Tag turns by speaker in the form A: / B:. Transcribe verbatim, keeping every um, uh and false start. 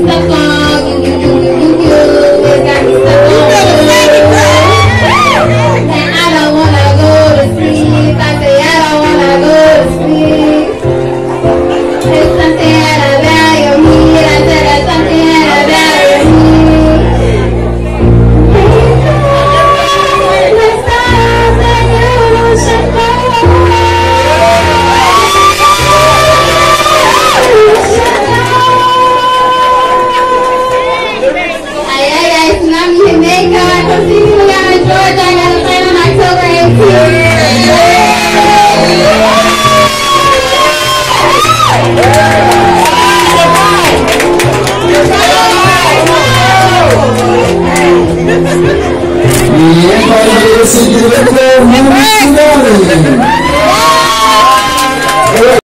A: stuck on. You, you, you, you, you, you. It got me stuck on. And I don't wanna go to sleep. I say I don't wanna go to sleep. There's something that I value me. I said there's something that I value me. Let's stop that you should go. Ay, ay, ay, Tsunami Jamaica. I come see you down in Georgia. I got a plane on October eighteenth.
B: E é para esse diretor muito